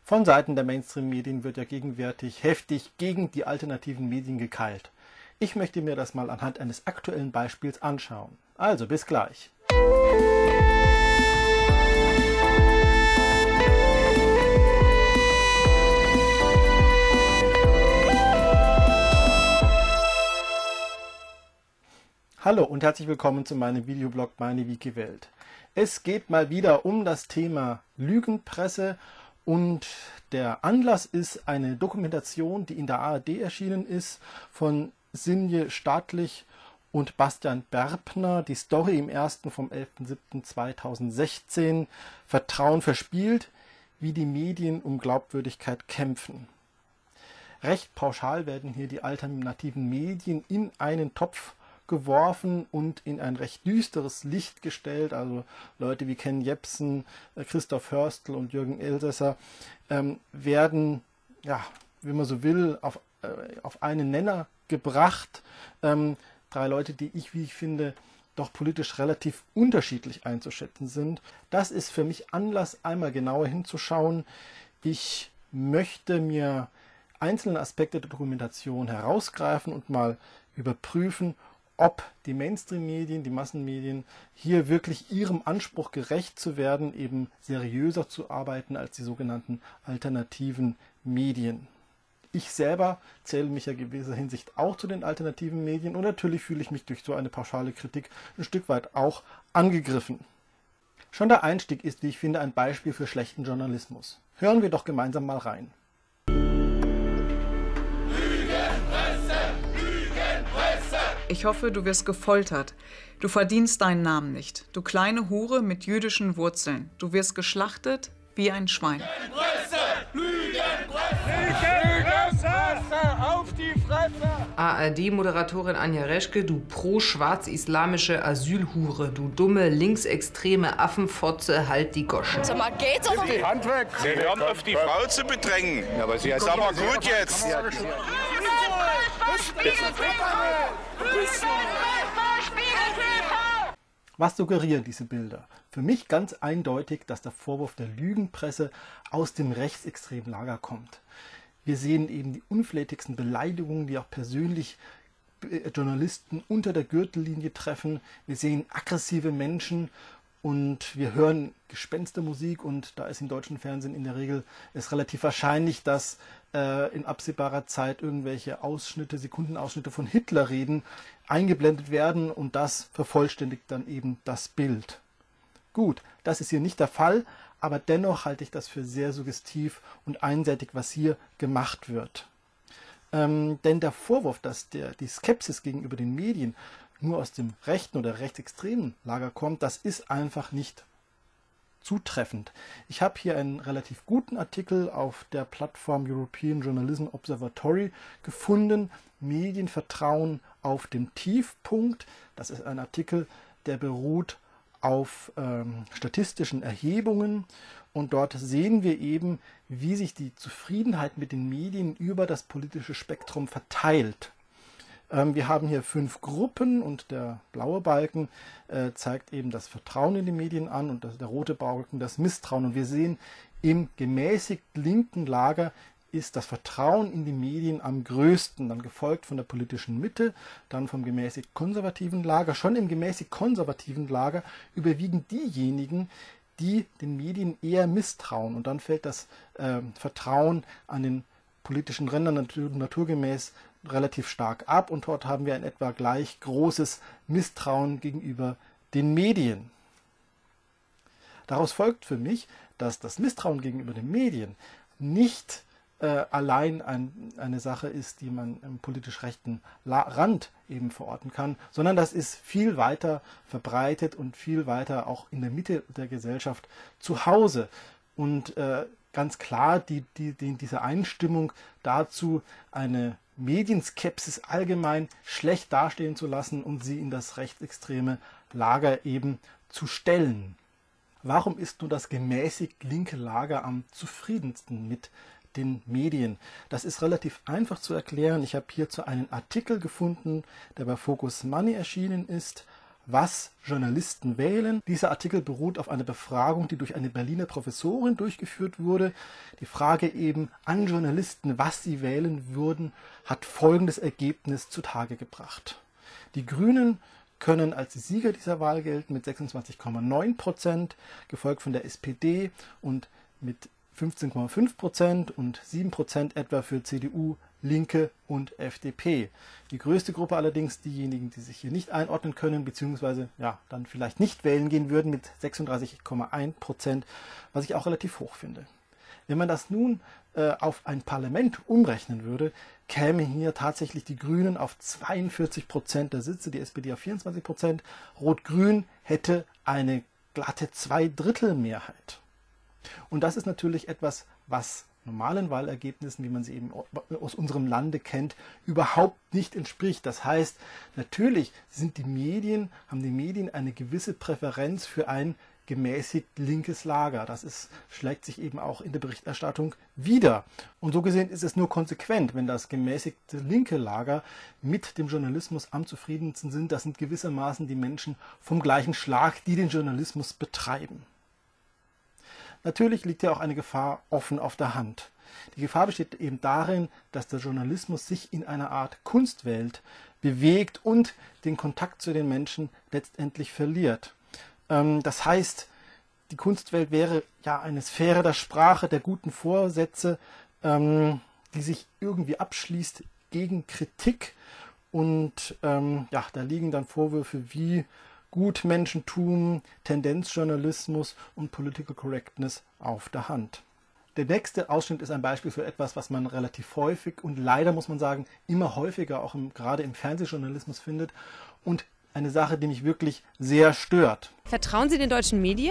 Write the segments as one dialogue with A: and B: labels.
A: Von Seiten der Mainstream-Medien wird ja gegenwärtig heftig gegen die alternativen Medien gekeilt. Ich möchte mir das mal anhand eines aktuellen Beispiels anschauen. Also bis gleich. Hallo und herzlich willkommen zu meinem Videoblog Meine Wikiwelt. Es geht mal wieder um das Thema Lügenpresse und der Anlass ist eine Dokumentation, die in der ARD erschienen ist, von Sinje Staatlich und Bastian Berpner. Die Story im ersten vom 11.07.2016, Vertrauen verspielt, wie die Medien um Glaubwürdigkeit kämpfen. Recht pauschal werden hier die alternativen Medien in einen Topf geworfen und in ein recht düsteres Licht gestellt. Also Leute wie Ken Jebsen, Christoph Hörstel und Jürgen Elsässer werden, ja, wie man so will, auf einen Nenner gebracht. Drei Leute, die wie ich finde, doch politisch relativ unterschiedlich einzuschätzen sind. Das ist für mich Anlass, einmal genauer hinzuschauen. Ich möchte mir einzelne Aspekte der Dokumentation herausgreifen und mal überprüfen, ob die Mainstream-Medien, die Massenmedien hier wirklich ihrem Anspruch gerecht zu werden, eben seriöser zu arbeiten als die sogenannten alternativen Medien. Ich selber zähle mich ja in gewisser Hinsicht auch zu den alternativen Medien und natürlich fühle ich mich durch so eine pauschale Kritik ein Stück weit auch angegriffen. Schon der Einstieg ist, wie ich finde, ein Beispiel für schlechten Journalismus. Hören wir doch gemeinsam mal rein.
B: Ich hoffe, du wirst gefoltert. Du verdienst deinen Namen nicht. Du kleine Hure mit jüdischen Wurzeln. Du wirst geschlachtet wie ein Schwein.
C: Lügenpresse, auf die Fresse!
D: ARD-Moderatorin Anja Reschke, du pro-schwarz-islamische Asylhure, du dumme, linksextreme Affenfotze, halt die Goschen.
E: Sag mal, geht's oder?
C: Die Hand weg!
F: Sie hören auf, die Frau zu bedrängen.
C: Ja, aber sie hat
F: Sag mal gut jetzt.
A: Was suggerieren diese Bilder? Für mich ganz eindeutig, dass der Vorwurf der Lügenpresse aus dem rechtsextremen Lager kommt. Wir sehen eben die unflätigsten Beleidigungen, die auch persönlich Journalisten unter der Gürtellinie treffen. Wir sehen aggressive Menschen und wir hören Gespenstermusik und da ist im deutschen Fernsehen in der Regel es relativ wahrscheinlich, dass in absehbarer Zeit irgendwelche Ausschnitte, Sekundenausschnitte von Hitlerreden eingeblendet werden und das vervollständigt dann eben das Bild. Gut, das ist hier nicht der Fall, aber dennoch halte ich das für sehr suggestiv und einseitig, was hier gemacht wird. Denn der Vorwurf, dass die Skepsis gegenüber den Medien nur aus dem rechten oder rechtsextremen Lager kommt, das ist einfach nicht zutreffend. Ich habe hier einen relativ guten Artikel auf der Plattform European Journalism Observatory gefunden, Medienvertrauen auf dem Tiefpunkt. Das ist ein Artikel, der beruht auf statistischen Erhebungen und dort sehen wir eben, wie sich die Zufriedenheit mit den Medien über das politische Spektrum verteilt. Wir haben hier 5 Gruppen und der blaue Balken zeigt eben das Vertrauen in die Medien an und der rote Balken das Misstrauen. Und wir sehen, im gemäßigt linken Lager ist das Vertrauen in die Medien am größten, dann gefolgt von der politischen Mitte, dann vom gemäßigt konservativen Lager. Schon im gemäßigt konservativen Lager überwiegen diejenigen, die den Medien eher misstrauen. Und dann fällt das Vertrauen an den politischen Rändern naturgemäß relativ stark ab und dort haben wir ein etwa gleich großes Misstrauen gegenüber den Medien. Daraus folgt für mich, dass das Misstrauen gegenüber den Medien nicht allein eine Sache ist, die man im politisch rechten Rand eben verorten kann, sondern das ist viel weiter verbreitet und viel weiter auch in der Mitte der Gesellschaft zu Hause. Und ganz klar diese Einstimmung dazu, eine Medienskepsis allgemein schlecht dastehen zu lassen und sie in das rechtsextreme Lager eben zu stellen. Warum ist nun das gemäßigt linke Lager am zufriedensten mit den Medien? Das ist relativ einfach zu erklären. Ich habe hierzu einen Artikel gefunden, der bei Focus Money erschienen ist. was Journalisten wählen. Dieser Artikel beruht auf einer Befragung, die durch eine Berliner Professorin durchgeführt wurde. Die Frage eben an Journalisten, was sie wählen würden, hat folgendes Ergebnis zutage gebracht. Die Grünen können als Sieger dieser Wahl gelten mit 26,9%, gefolgt von der SPD und mit 15,5% und 7% etwa für CDU, Linke und FDP. Die größte Gruppe allerdings diejenigen, die sich hier nicht einordnen können, beziehungsweise ja, dann vielleicht nicht wählen gehen würden mit 36,1%, was ich auch relativ hoch finde. Wenn man das nun auf ein Parlament umrechnen würde, kämen hier tatsächlich die Grünen auf 42% der Sitze, die SPD auf 24%. Rot-Grün hätte eine glatte 2/3 Mehrheit. Und das ist natürlich etwas, was normalen Wahlergebnissen, wie man sie eben aus unserem Lande kennt, überhaupt nicht entspricht. Das heißt, natürlich haben die Medien eine gewisse Präferenz für ein gemäßigt linkes Lager. Das schlägt sich eben auch in der Berichterstattung wider. Und so gesehen ist es nur konsequent, wenn das gemäßigte linke Lager mit dem Journalismus am zufriedensten sind. Das sind gewissermaßen die Menschen vom gleichen Schlag, die den Journalismus betreiben. Natürlich liegt ja auch eine Gefahr offen auf der Hand. Die Gefahr besteht eben darin, dass der Journalismus sich in einer Art Kunstwelt bewegt und den Kontakt zu den Menschen letztendlich verliert. Das heißt, die Kunstwelt wäre ja eine Sphäre der Sprache, der guten Vorsätze, die sich irgendwie abschließt gegen Kritik. Und ja, da liegen dann Vorwürfe wie Gutmenschentum, Tendenzjournalismus und Political Correctness auf der Hand. Der nächste Ausschnitt ist ein Beispiel für etwas, was man relativ häufig und leider, muss man sagen, immer häufiger auch gerade im Fernsehjournalismus findet und eine Sache, die mich wirklich sehr stört.
C: Vertrauen Sie den deutschen Medien?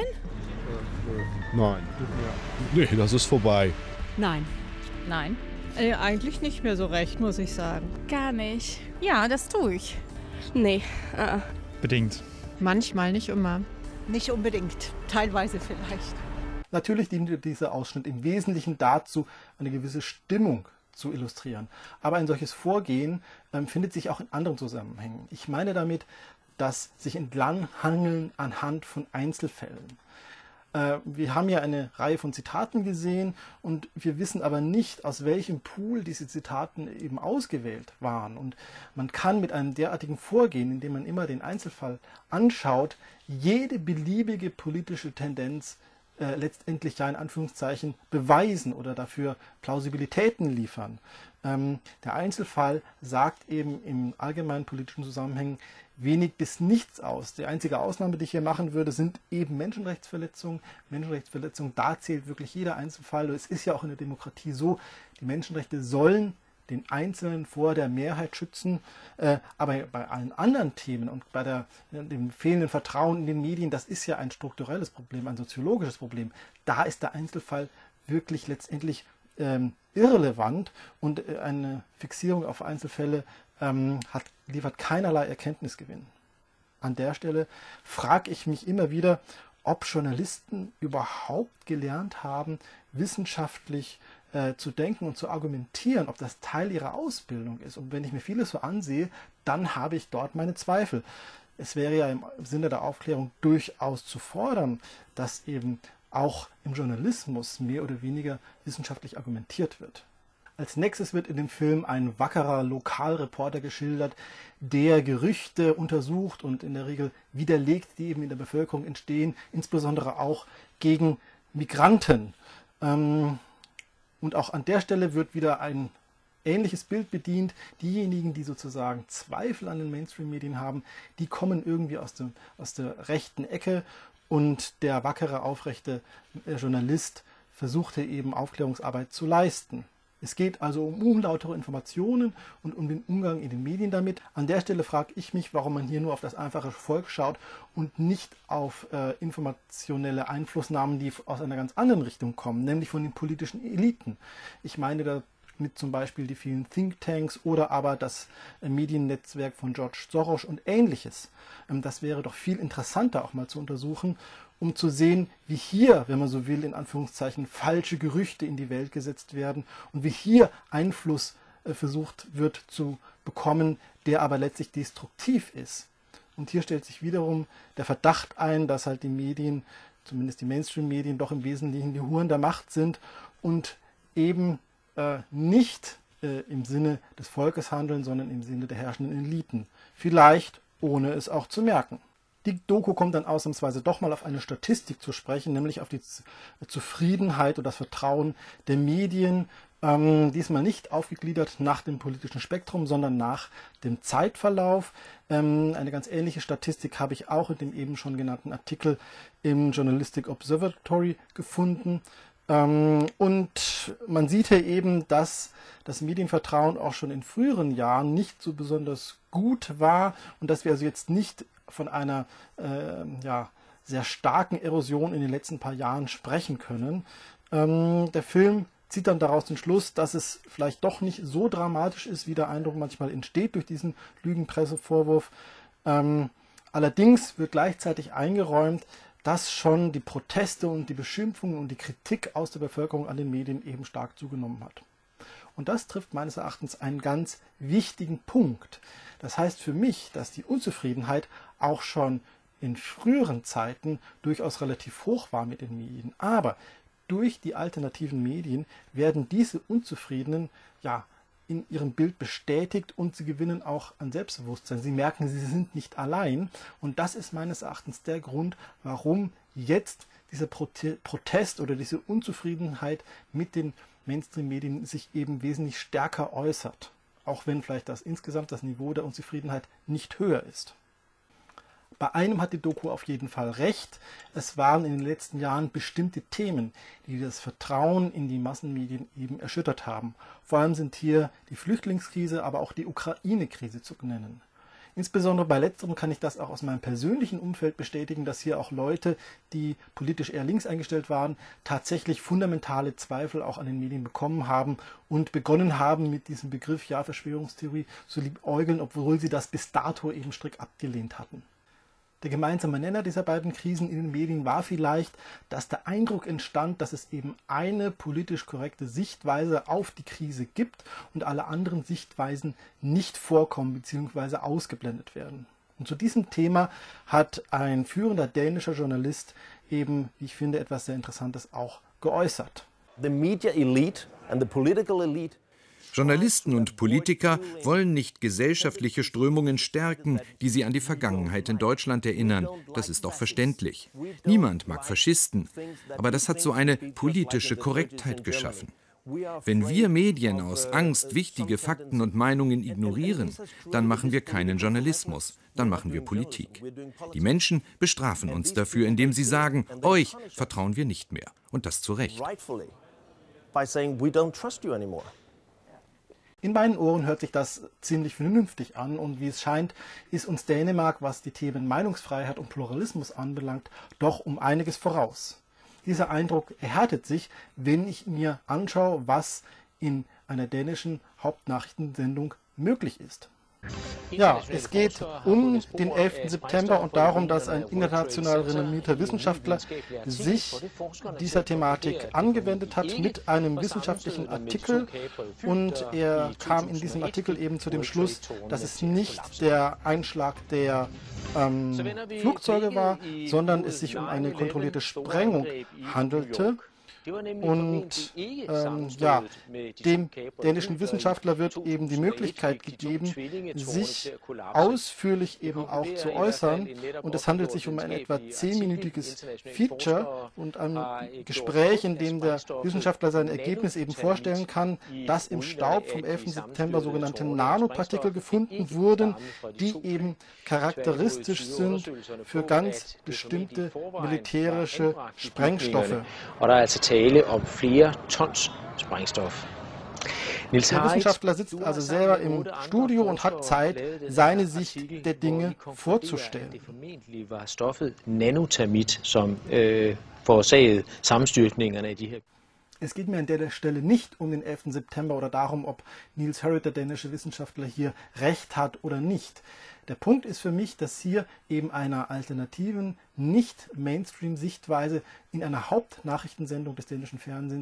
E: Nein. Nee, das ist vorbei.
C: Nein.
G: Nein. Eigentlich nicht mehr so recht, muss ich sagen.
H: Gar nicht.
G: Ja, das tue ich.
C: Nee.
I: Bedingt.
G: Manchmal, nicht immer. Nicht unbedingt. Teilweise vielleicht.
A: Natürlich dient dieser Ausschnitt im Wesentlichen dazu, eine gewisse Stimmung zu illustrieren. Aber ein solches Vorgehen findet sich auch in anderen Zusammenhängen. Ich meine damit, dass sich entlanghangeln anhand von Einzelfällen. Wir haben ja eine Reihe von Zitaten gesehen und wir wissen aber nicht, aus welchem Pool diese Zitaten eben ausgewählt waren. Und man kann mit einem derartigen Vorgehen, indem man immer den Einzelfall anschaut, jede beliebige politische Tendenz letztendlich ja in Anführungszeichen beweisen oder dafür Plausibilitäten liefern. Der Einzelfall sagt eben im allgemeinen politischen Zusammenhang wenig bis nichts aus. Die einzige Ausnahme, die ich hier machen würde, sind eben Menschenrechtsverletzungen. Menschenrechtsverletzungen, da zählt wirklich jeder Einzelfall. Es ist ja auch in der Demokratie so, die Menschenrechte sollen den Einzelnen vor der Mehrheit schützen, aber bei allen anderen Themen und bei dem fehlenden Vertrauen in den Medien, das ist ja ein strukturelles Problem, ein soziologisches Problem. Da ist der Einzelfall wirklich letztendlich irrelevant und eine Fixierung auf Einzelfälle liefert keinerlei Erkenntnisgewinn. An der Stelle frage ich mich immer wieder, ob Journalisten überhaupt gelernt haben, wissenschaftlich zu denken und zu argumentieren, ob das Teil ihrer Ausbildung ist. Und wenn ich mir vieles so ansehe, dann habe ich dort meine Zweifel. Es wäre ja im Sinne der Aufklärung durchaus zu fordern, dass eben auch im Journalismus mehr oder weniger wissenschaftlich argumentiert wird. Als nächstes wird in dem Film ein wackerer Lokalreporter geschildert, der Gerüchte untersucht und in der Regel widerlegt, die eben in der Bevölkerung entstehen, insbesondere auch gegen Migranten. Und auch an der Stelle wird wieder ein ähnliches Bild bedient. Diejenigen, die sozusagen Zweifel an den Mainstream-Medien haben, die kommen irgendwie aus der rechten Ecke und der wackere, aufrechte Journalist versuchte eben Aufklärungsarbeit zu leisten. Es geht also um unlautere Informationen und um den Umgang in den Medien damit. An der Stelle frage ich mich, warum man hier nur auf das einfache Volk schaut und nicht auf informationelle Einflussnahmen, die aus einer ganz anderen Richtung kommen, nämlich von den politischen Eliten. Ich meine damit zum Beispiel die vielen Thinktanks oder aber das Mediennetzwerk von George Soros und Ähnliches. Das wäre doch viel interessanter auch mal zu untersuchen, um zu sehen, wie hier, wenn man so will, in Anführungszeichen falsche Gerüchte in die Welt gesetzt werden und wie hier Einfluss versucht wird zu bekommen, der aber letztlich destruktiv ist. Und hier stellt sich wiederum der Verdacht ein, dass halt die Medien, zumindest die Mainstream-Medien, doch im Wesentlichen die Huren der Macht sind und eben nicht im Sinne des Volkes handeln, sondern im Sinne der herrschenden Eliten. Vielleicht ohne es auch zu merken. Die Doku kommt dann ausnahmsweise doch mal auf eine Statistik zu sprechen, nämlich auf die Zufriedenheit und das Vertrauen der Medien, diesmal nicht aufgegliedert nach dem politischen Spektrum, sondern nach dem Zeitverlauf. Eine ganz ähnliche Statistik habe ich auch in dem eben schon genannten Artikel im Journalistic Observatory gefunden. Und man sieht hier eben, dass das Medienvertrauen auch schon in früheren Jahren nicht so besonders gut war und dass wir also jetzt nicht von einer sehr starken Erosion in den letzten paar Jahren sprechen können. Der Film zieht dann daraus den Schluss, dass es vielleicht doch nicht so dramatisch ist, wie der Eindruck manchmal entsteht durch diesen Lügenpressevorwurf. Allerdings wird gleichzeitig eingeräumt, dass schon die Proteste und die Beschimpfungen und die Kritik aus der Bevölkerung an den Medien eben stark zugenommen hat. Und das trifft meines Erachtens einen ganz wichtigen Punkt. Das heißt für mich, dass die Unzufriedenheit auch schon in früheren Zeiten durchaus relativ hoch war mit den Medien. Aber durch die alternativen Medien werden diese Unzufriedenen in ihrem Bild bestätigt und sie gewinnen auch an Selbstbewusstsein. Sie merken, sie sind nicht allein. Und das ist meines Erachtens der Grund, warum jetzt dieser Protest oder diese Unzufriedenheit mit den Mainstream-Medien sich eben wesentlich stärker äußert. Auch wenn vielleicht insgesamt das Niveau der Unzufriedenheit nicht höher ist. Bei einem hat die Doku auf jeden Fall recht. Es waren in den letzten Jahren bestimmte Themen, die das Vertrauen in die Massenmedien eben erschüttert haben. Vor allem sind hier die Flüchtlingskrise, aber auch die Ukraine-Krise zu nennen. Insbesondere bei letzterem kann ich das auch aus meinem persönlichen Umfeld bestätigen, dass hier auch Leute, die politisch eher links eingestellt waren, tatsächlich fundamentale Zweifel auch an den Medien bekommen haben und begonnen haben, mit diesem Begriff Verschwörungstheorie zu liebäugeln, obwohl sie das bis dato eben strikt abgelehnt hatten. Der gemeinsame Nenner dieser beiden Krisen in den Medien war vielleicht, dass der Eindruck entstand, dass es eben eine politisch korrekte Sichtweise auf die Krise gibt und alle anderen Sichtweisen nicht vorkommen bzw. ausgeblendet werden. Und zu diesem Thema hat ein führender dänischer Journalist eben, wie ich finde, etwas sehr Interessantes auch geäußert.
H: The media elite and the political elite.
I: Journalisten und Politiker wollen nicht gesellschaftliche Strömungen stärken, die sie an die Vergangenheit in Deutschland erinnern. Das ist doch verständlich. Niemand mag Faschisten, aber das hat so eine politische Korrektheit geschaffen. Wenn wir Medien aus Angst wichtige Fakten und Meinungen ignorieren, dann machen wir keinen Journalismus, dann machen wir Politik. Die Menschen bestrafen uns dafür, indem sie sagen, euch vertrauen wir nicht mehr. Und das zu Recht.
A: In meinen Ohren hört sich das ziemlich vernünftig an und wie es scheint, ist uns Dänemark, was die Themen Meinungsfreiheit und Pluralismus anbelangt, doch um einiges voraus. Dieser Eindruck erhärtet sich, wenn ich mir anschaue, was in einer dänischen Hauptnachrichtensendung möglich ist. Ja, es geht um den 11. September und darum, dass ein international renommierter Wissenschaftler sich dieser Thematik angewendet hat mit einem wissenschaftlichen Artikel und er kam in diesem Artikel eben zu dem Schluss, dass es nicht der Einschlag der Flugzeuge war, sondern es sich um eine kontrollierte Sprengung handelte. Und dem dänischen Wissenschaftler wird eben die Möglichkeit gegeben, sich ausführlich eben auch zu äußern. Und es handelt sich um ein etwa 10-minütiges Feature und ein Gespräch, in dem der Wissenschaftler sein Ergebnis eben vorstellen kann, dass im Staub vom 11. September sogenannte Nanopartikel gefunden wurden, die eben charakteristisch sind für ganz bestimmte militärische Sprengstoffe. Der Wissenschaftler sitzt also selber im Studio und hat Zeit, seine Sicht der Dinge vorzustellen. Es geht mir an der Stelle nicht um den 11. September oder darum, ob Niels Harrit, der dänische Wissenschaftler, hier recht hat oder nicht. Der Punkt ist für mich, dass hier eben einer alternativen, nicht Mainstream-Sichtweise in einer Hauptnachrichtensendung des dänischen Fernsehens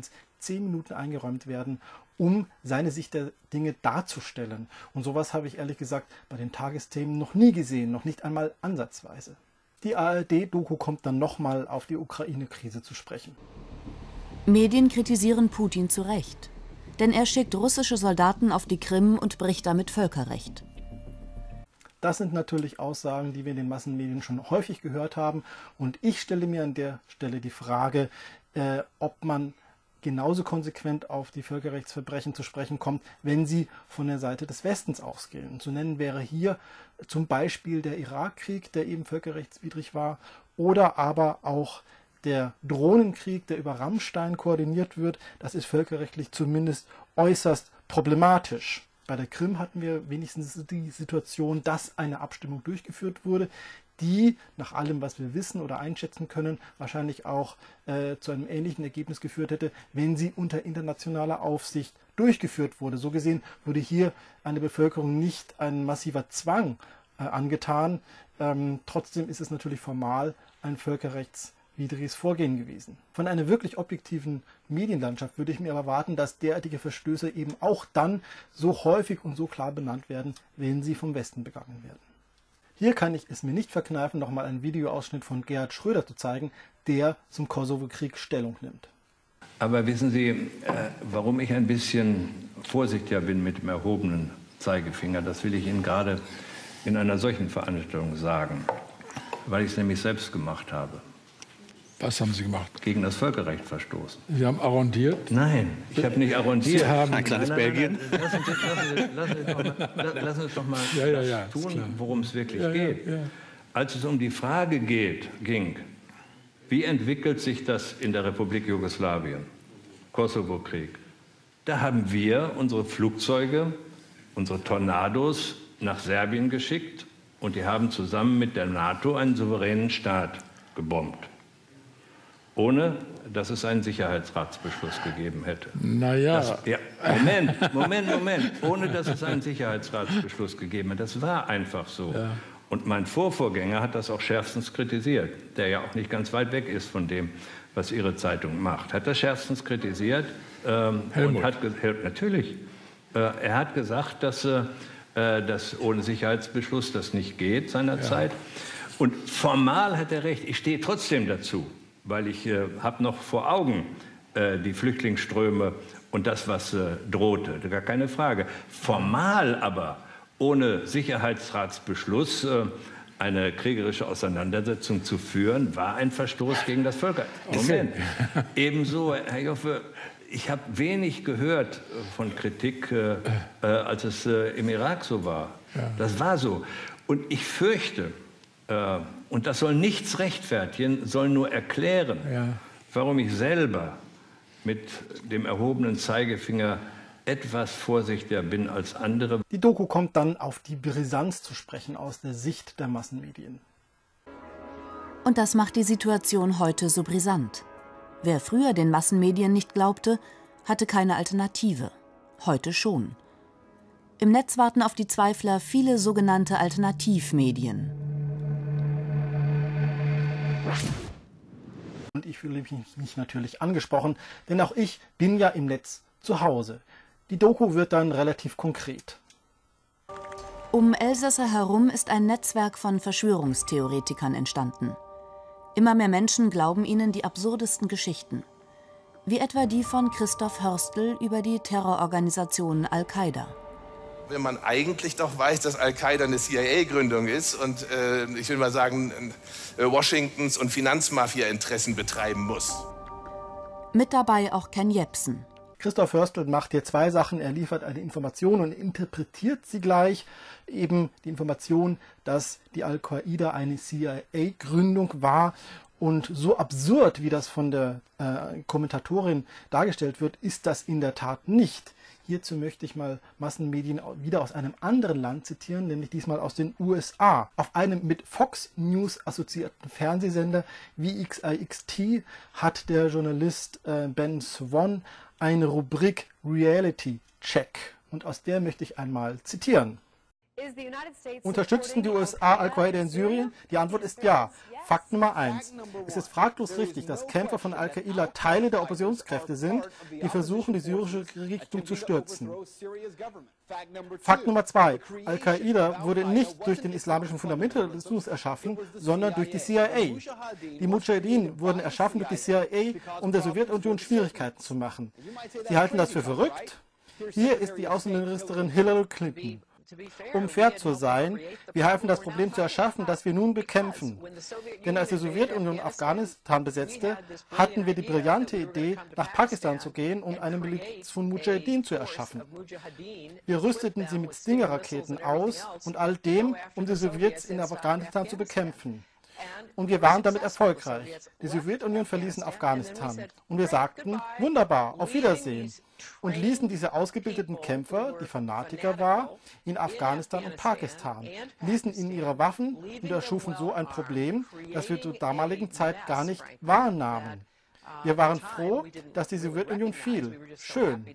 A: 10 Minuten eingeräumt werden, um seine Sicht der Dinge darzustellen. Und sowas habe ich ehrlich gesagt bei den Tagesthemen noch nie gesehen, noch nicht einmal ansatzweise. Die ARD-Doku kommt dann nochmal auf die Ukraine-Krise zu sprechen.
J: Medien kritisieren Putin zu Recht. Denn er schickt russische Soldaten auf die Krim und bricht damit Völkerrecht.
A: Das sind natürlich Aussagen, die wir in den Massenmedien schon häufig gehört haben. Und ich stelle mir an der Stelle die Frage, ob man genauso konsequent auf die Völkerrechtsverbrechen zu sprechen kommt, wenn sie von der Seite des Westens ausgehen. Zu nennen wäre hier zum Beispiel der Irakkrieg, der eben völkerrechtswidrig war, oder aber auch der Drohnenkrieg, der über Rammstein koordiniert wird. Das ist völkerrechtlich zumindest äußerst problematisch. Bei der Krim hatten wir wenigstens die Situation, dass eine Abstimmung durchgeführt wurde, die nach allem, was wir wissen oder einschätzen können, wahrscheinlich auch zu einem ähnlichen Ergebnis geführt hätte, wenn sie unter internationaler Aufsicht durchgeführt wurde. So gesehen wurde hier eine Bevölkerung nicht ein massiver Zwang angetan. Trotzdem ist es natürlich formal ein völkerrechtswidriges Vorgehen gewesen. Von einer wirklich objektiven Medienlandschaft würde ich mir aber erwarten, dass derartige Verstöße eben auch dann so häufig und so klar benannt werden, wenn sie vom Westen begangen werden. Hier kann ich es mir nicht verkneifen, nochmal einen Videoausschnitt von Gerhard Schröder zu zeigen, der zum Kosovo-Krieg Stellung nimmt.
K: Aber wissen Sie, warum ich ein bisschen vorsichtiger bin mit dem erhobenen Zeigefinger, das will ich Ihnen gerade in einer solchen Veranstaltung sagen, weil ich es nämlich selbst gemacht habe.
L: Was haben Sie gemacht?
K: Gegen das Völkerrecht verstoßen.
L: Sie haben arrondiert?
K: Nein, ich habe nicht arrondiert.
L: Sie haben
K: ein kleines
L: Belgien.
K: Lass uns doch mal tun, worum es wirklich geht.
L: Ja.
K: Als es um die Frage ging, wie entwickelt sich das in der Republik Jugoslawien, Kosovo-Krieg, da haben wir unsere Flugzeuge, unsere Tornados nach Serbien geschickt und die haben zusammen mit der NATO einen souveränen Staat gebombt. Ohne, dass es einen Sicherheitsratsbeschluss gegeben hätte.
L: Naja.
K: Moment. Ohne, dass es einen Sicherheitsratsbeschluss gegeben hätte. Das war einfach so. Ja. Und mein Vorvorgänger hat das auch schärfstens kritisiert, der ja auch nicht ganz weit weg ist von dem, was Ihre Zeitung macht. Hat das schärfstens kritisiert und hat natürlich. Er hat gesagt, dass ohne Sicherheitsbeschluss das nicht geht seinerzeit. Ja. Und formal hat er recht. Ich stehe trotzdem dazu. Weil ich habe noch vor Augen die Flüchtlingsströme und das, was drohte, gar keine Frage. Formal aber ohne Sicherheitsratsbeschluss eine kriegerische Auseinandersetzung zu führen, war ein Verstoß gegen das Völkerrecht. Moment. Ebenso, Herr Joffe, ich habe wenig gehört von Kritik, als es im Irak so war. Ja. Das war so. Und ich fürchte, und das soll nichts rechtfertigen, soll nur erklären, warum ich selber mit dem erhobenen Zeigefinger etwas vorsichtiger bin als andere.
A: Die Doku kommt dann auf die Brisanz zu sprechen aus der Sicht der Massenmedien.
J: Und das macht die Situation heute so brisant. Wer früher den Massenmedien nicht glaubte, hatte keine Alternative. Heute schon. Im Netz warten auf die Zweifler viele sogenannte Alternativmedien.
A: Und ich fühle mich natürlich angesprochen, denn auch ich bin ja im Netz zu Hause. Die Doku wird dann relativ konkret.
J: Um Elsässer herum ist ein Netzwerk von Verschwörungstheoretikern entstanden. Immer mehr Menschen glauben ihnen die absurdesten Geschichten. Wie etwa die von Christoph Hörstl über die Terrororganisation Al-Qaida.
M: Wenn man eigentlich doch weiß, dass Al-Qaida eine CIA-Gründung ist und, ich will mal sagen, Washingtons und Finanzmafia-Interessen betreiben muss.
J: Mit dabei auch Ken Jebsen.
A: Christoph Hörstl macht hier zwei Sachen. Er liefert eine Information und interpretiert sie gleich. Eben die Information, dass die Al-Qaida eine CIA-Gründung war. Und so absurd, wie das von der Kommentatorin dargestellt wird, ist das in der Tat nicht. Hierzu möchte ich mal Massenmedien wieder aus einem anderen Land zitieren, nämlich diesmal aus den USA. Auf einem mit Fox News assoziierten Fernsehsender WXIX-T hat der Journalist Ben Swan eine Rubrik Reality Check. Und aus der möchte ich einmal zitieren. Unterstützen die USA Al-Qaida in Syrien? Die Antwort ist ja. Fakt Nummer 1. Es ist fraglos richtig, dass Kämpfer von Al-Qaida Teile der Oppositionskräfte sind, die versuchen, die syrische Regierung zu stürzen. Fakt Nummer 2. Al-Qaida wurde nicht durch den islamischen Fundamentalismus erschaffen, sondern durch die CIA. Die Mujahideen wurden erschaffen durch die CIA, um der Sowjetunion Schwierigkeiten zu machen. Sie halten das für verrückt? Hier ist die Außenministerin Hillary Clinton. Um fair zu sein, wir halfen das Problem zu erschaffen, das wir nun bekämpfen. Denn als die Sowjetunion Afghanistan besetzte, hatten wir die brillante Idee, nach Pakistan zu gehen und eine Miliz von Mujahideen zu erschaffen. Wir rüsteten sie mit Stinger-Raketen aus und all dem, um die Sowjets in Afghanistan zu bekämpfen. Und wir waren damit erfolgreich. Die Sowjetunion verließen Afghanistan. Und wir sagten, wunderbar, auf Wiedersehen. Und ließen diese ausgebildeten Kämpfer, die Fanatiker waren, in Afghanistan und Pakistan, ließen ihnen ihre Waffen und erschufen so ein Problem, das wir zur damaligen Zeit gar nicht wahrnahmen. Wir waren froh, dass die Sowjetunion fiel. Schön.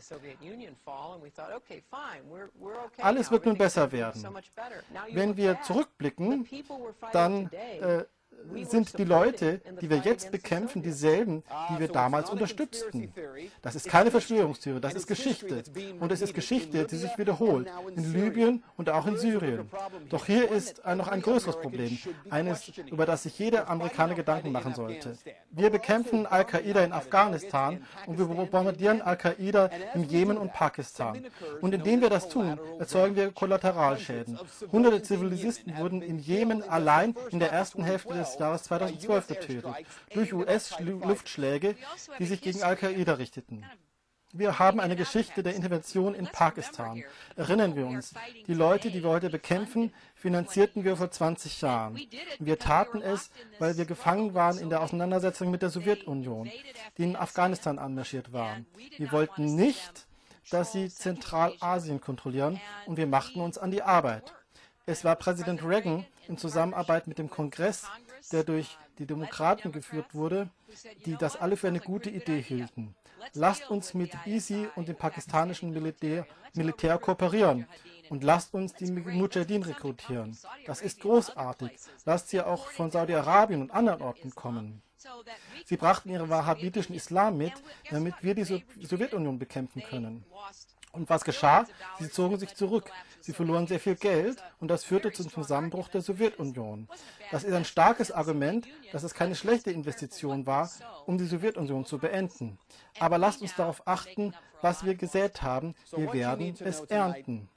A: Alles wird nun besser werden. Wenn wir zurückblicken, dann sind die Leute, die wir jetzt bekämpfen, dieselben, die wir damals unterstützten. Das ist keine Verschwörungstheorie, das ist Geschichte. Und es ist Geschichte, die sich wiederholt, in Libyen und auch in Syrien. Doch hier ist noch ein größeres Problem, eines, über das sich jeder Amerikaner Gedanken machen sollte. Wir bekämpfen Al-Qaida in Afghanistan und wir bombardieren Al-Qaida im Jemen und Pakistan. Und indem wir das tun, erzeugen wir Kollateralschäden. Hunderte Zivilisten wurden im Jemen allein in der ersten Hälfte des Jahres 2012 getötet, durch US-Luftschläge, die sich gegen Al-Qaida richteten. Wir haben eine Geschichte der Intervention in Pakistan. Erinnern wir uns, die Leute, die wir heute bekämpfen, finanzierten wir vor 20 Jahren. Wir taten es, weil wir gefangen waren in der Auseinandersetzung mit der Sowjetunion, die in Afghanistan anmarschiert waren. Wir wollten nicht, dass sie Zentralasien kontrollieren, und wir machten uns an die Arbeit. Es war Präsident Reagan in Zusammenarbeit mit dem Kongress, der durch die Demokraten geführt wurde, die das alle für eine gute Idee hielten. Lasst uns mit ISI und dem pakistanischen Militär kooperieren und lasst uns die Mujahideen rekrutieren. Das ist großartig. Lasst sie auch von Saudi-Arabien und anderen Orten kommen. Sie brachten ihren wahhabitischen Islam mit, damit wir die Sowjetunion bekämpfen können. Und was geschah? Sie zogen sich zurück. Sie verloren sehr viel Geld und das führte zum Zusammenbruch der Sowjetunion. Das ist ein starkes Argument, dass es keine schlechte Investition war, um die Sowjetunion zu beenden. Aber lasst uns darauf achten, was wir gesät haben. Wir werden es ernten.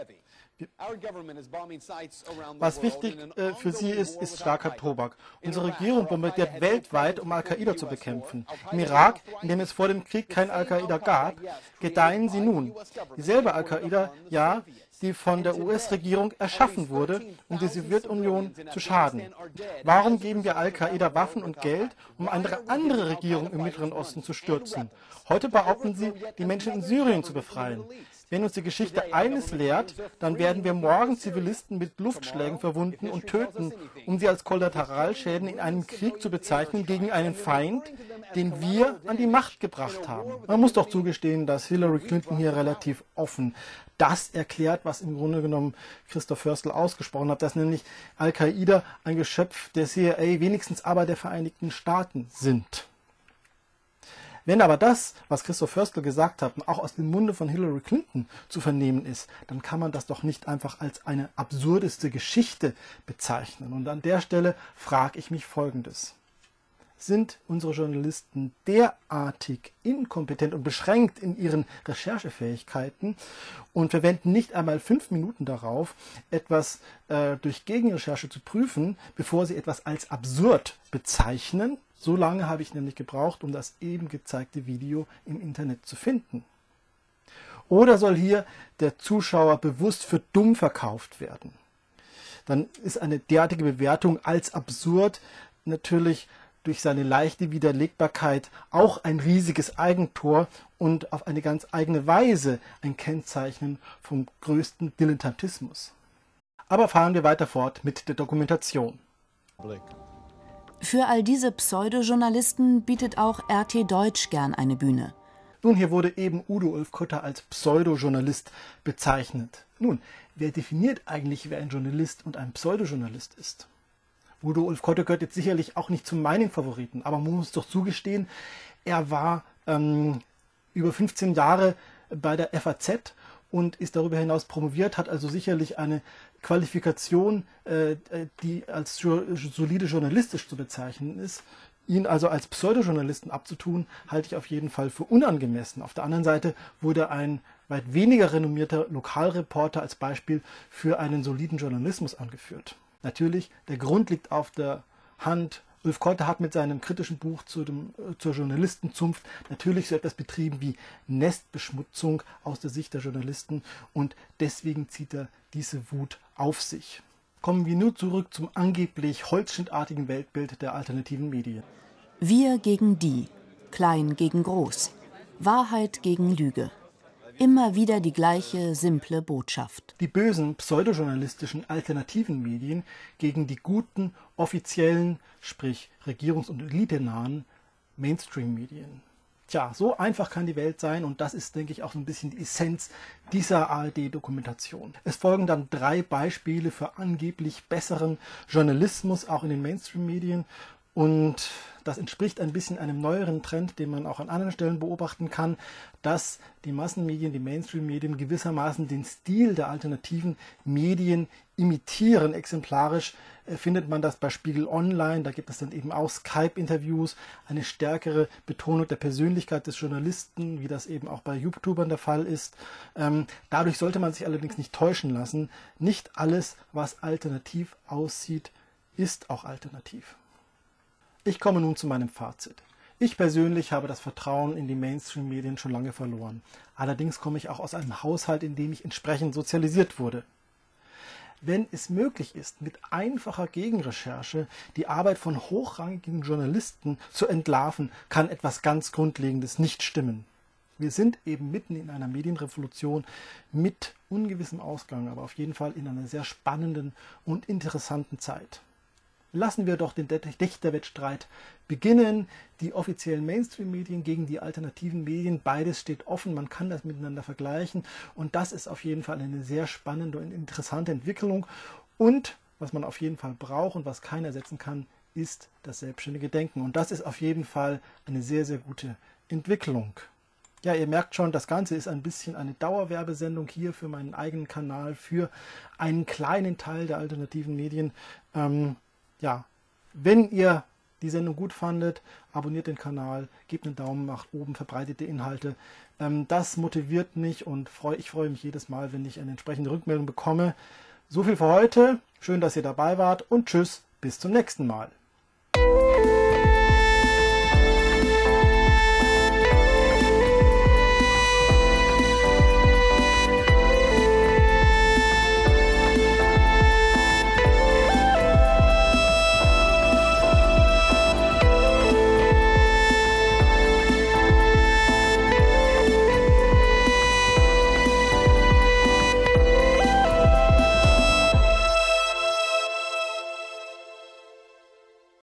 A: Was wichtig für sie ist, ist starker Tobak. Unsere Regierung bombardiert weltweit, um Al-Qaida zu bekämpfen. Im Irak, in dem es vor dem Krieg kein Al-Qaida gab, gedeihen sie nun. Dieselbe Al-Qaida, ja, die von der US-Regierung erschaffen wurde, um die Sowjetunion zu schaden. Warum geben wir Al-Qaida Waffen und Geld, um eine andere Regierung im Mittleren Osten zu stürzen? Heute behaupten sie, die Menschen in Syrien zu befreien. Wenn uns die Geschichte eines lehrt, dann werden wir morgen Zivilisten mit Luftschlägen verwunden und töten, um sie als Kollateralschäden in einem Krieg zu bezeichnen gegen einen Feind, den wir an die Macht gebracht haben. Man muss doch zugestehen, dass Hillary Clinton hier relativ offen das erklärt, was im Grunde genommen Christoph Förstl ausgesprochen hat, dass nämlich Al-Qaida ein Geschöpf der CIA, wenigstens aber der Vereinigten Staaten sind. Wenn aber das, was Christoph Förstl gesagt hat, auch aus dem Munde von Hillary Clinton zu vernehmen ist, dann kann man das doch nicht einfach als eine absurdeste Geschichte bezeichnen. Und an der Stelle frage ich mich Folgendes. Sind unsere Journalisten derartig inkompetent und beschränkt in ihren Recherchefähigkeiten und verwenden nicht einmal 5 Minuten darauf, etwas durch Gegenrecherche zu prüfen, bevor sie etwas als absurd bezeichnen? So lange habe ich nämlich gebraucht, um das eben gezeigte Video im Internet zu finden. Oder soll hier der Zuschauer bewusst für dumm verkauft werden? Dann ist eine derartige Bewertung als absurd natürlich durch seine leichte Widerlegbarkeit auch ein riesiges Eigentor und auf eine ganz eigene Weise ein Kennzeichen vom größten Dilettantismus. Aber fahren wir weiter fort mit der Dokumentation.
J: Für all diese Pseudojournalisten bietet auch RT Deutsch gern eine Bühne.
A: Nun, hier wurde eben Udo Ulfkotter als Pseudojournalist bezeichnet. Nun, wer definiert eigentlich, wer ein Journalist und ein Pseudojournalist ist? Udo Ulfkotter gehört jetzt sicherlich auch nicht zu meinen Favoriten, aber man muss doch zugestehen, er war über 15 Jahre bei der FAZ und ist darüber hinaus promoviert, hat also sicherlich eine Qualifikation, die als solide journalistisch zu bezeichnen ist. Ihn also als Pseudojournalisten abzutun, halte ich auf jeden Fall für unangemessen. Auf der anderen Seite wurde ein weit weniger renommierter Lokalreporter als Beispiel für einen soliden Journalismus angeführt. Natürlich, der Grund liegt auf der Hand. Ulfkotter hat mit seinem kritischen Buch zur Journalistenzunft natürlich so etwas betrieben wie Nestbeschmutzung aus der Sicht der Journalisten und deswegen zieht er diese Wut auf sich. Kommen wir nur zurück zum angeblich holzschnittartigen Weltbild der alternativen Medien.
J: Wir gegen die, klein gegen groß, Wahrheit gegen Lüge. Immer wieder die gleiche simple Botschaft.
A: Die bösen pseudojournalistischen alternativen Medien gegen die guten, offiziellen, sprich regierungs- und elitenahen Mainstream-Medien. Tja, so einfach kann die Welt sein und das ist, denke ich, auch so ein bisschen die Essenz dieser ARD-Dokumentation. Es folgen dann 3 Beispiele für angeblich besseren Journalismus, auch in den Mainstream-Medien. Und das entspricht ein bisschen einem neueren Trend, den man auch an anderen Stellen beobachten kann, dass die Massenmedien, die Mainstream-Medien gewissermaßen den Stil der alternativen Medien imitieren. Exemplarisch findet man das bei Spiegel Online, da gibt es dann eben auch Skype-Interviews, eine stärkere Betonung der Persönlichkeit des Journalisten, wie das eben auch bei YouTubern der Fall ist. Dadurch sollte man sich allerdings nicht täuschen lassen. Nicht alles, was alternativ aussieht, ist auch alternativ. Ich komme nun zu meinem Fazit. Ich persönlich habe das Vertrauen in die Mainstream-Medien schon lange verloren. Allerdings komme ich auch aus einem Haushalt, in dem ich entsprechend sozialisiert wurde. Wenn es möglich ist, mit einfacher Gegenrecherche die Arbeit von hochrangigen Journalisten zu entlarven, kann etwas ganz Grundlegendes nicht stimmen. Wir sind eben mitten in einer Medienrevolution mit ungewissem Ausgang, aber auf jeden Fall in einer sehr spannenden und interessanten Zeit. Lassen wir doch den Dichterwettstreit beginnen. Die offiziellen Mainstream-Medien gegen die alternativen Medien, beides steht offen, man kann das miteinander vergleichen und das ist auf jeden Fall eine sehr spannende und interessante Entwicklung. Und was man auf jeden Fall braucht und was keiner ersetzen kann, ist das selbstständige Denken. Und das ist auf jeden Fall eine sehr, sehr gute Entwicklung. Ja, ihr merkt schon, das Ganze ist ein bisschen eine Dauerwerbesendung hier für meinen eigenen Kanal, für einen kleinen Teil der alternativen Medien. Ja, wenn ihr die Sendung gut fandet, abonniert den Kanal, gebt einen Daumen nach oben, verbreitet die Inhalte. Das motiviert mich und ich freue mich jedes Mal, wenn ich eine entsprechende Rückmeldung bekomme. So viel für heute. Schön, dass ihr dabei wart und tschüss, bis zum nächsten Mal.